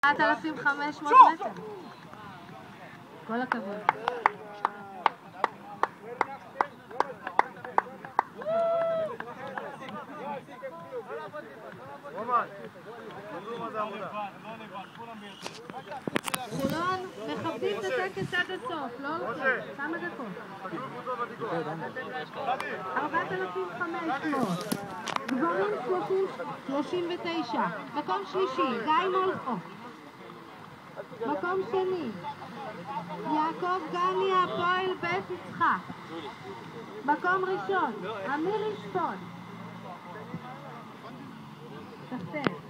4,500 מטר. כל הכבוד. חולון מכבדים את הטקס עד הסוף, לא הולכים, כמה דקות? 4,500. גברים 39. מקום שלישי, גיא מולכו. מקום שני, יעקב גני, הפועל בית יצחק. מקום ראשון, אמיר ישפון. תחתן.